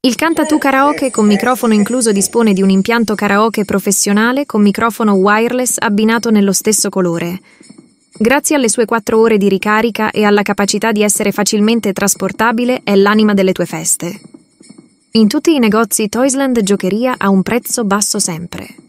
Il Canta Tu Karaoke con microfono incluso dispone di un impianto karaoke professionale con microfono wireless abbinato nello stesso colore. Grazie alle sue 4 ore di ricarica e alla capacità di essere facilmente trasportabile, è l'anima delle tue feste. In tutti i negozi TOYSLAND GIOCHERIA a un prezzo basso sempre.